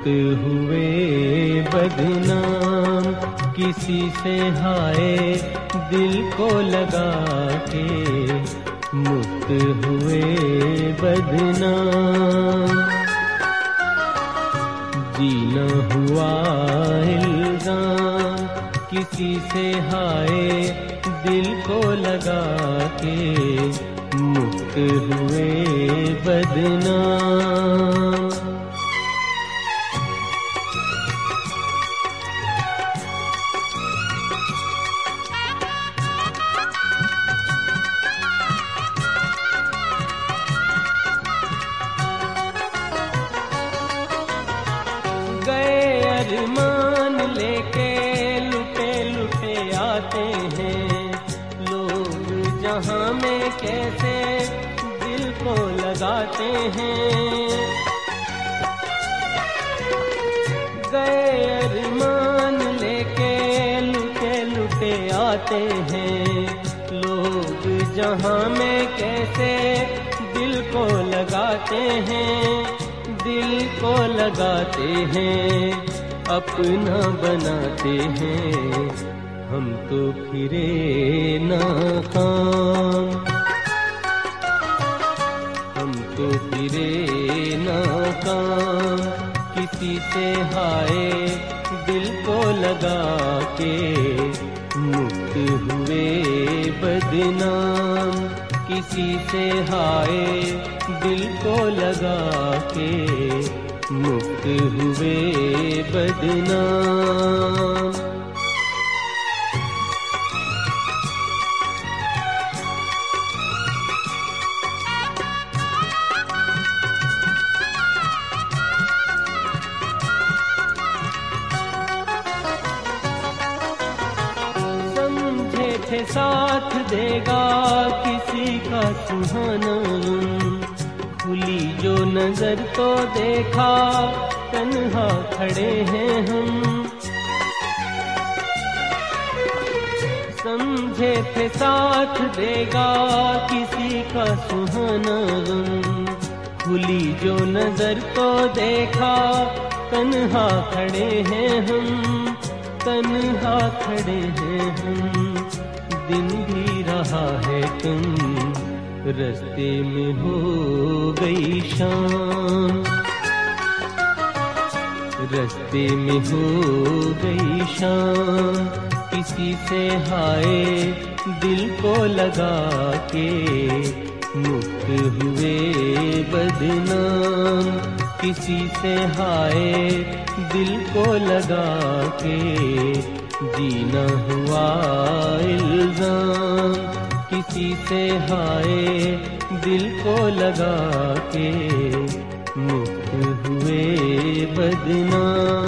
मुक्त हुए बदनाम किसी से हाय दिल को लगा के, मुक्त हुए बदनाम। जीना हुआ इल्जाम किसी से हाय दिल को लगा के, मुक्त हुए बदनाम। गए अरमान लेके लुटे लुटे आते हैं लोग, जहां में कैसे दिल को लगाते हैं। गए अरमान लेके लुटे लुटे आते हैं लोग, जहां में कैसे दिल को लगाते हैं, दिल को लगाते हैं, अपना बनाते हैं। हम तो फिरे नाकाम, हम तो फिरे नाकाम किसी से हाय दिल को लगा के, मुक्त हुए बदनाम किसी से हाय दिल को लगा के, मुक्त हुए बदनाम। समझे थे साथ देगा किसी का सुहाना, खुली जो नजर तो देखा तन्हा खड़े हैं हम। समझे थे साथ देगा किसी का सुहाना, खुली जो नजर तो देखा तन्हा खड़े हैं हम, तन्हा खड़े हैं हम। दिन भी रहा है तुम रस्ते में हो गई शाम, रस्ते में हो गई शाम किसी से हाय दिल को लगा के, मुक्त हुए बदनाम किसी से हाय दिल को लगा के। जीना हुआ इल्जाम किसी से हाय दिल को लगा के, मुक्त हुए बदनाम।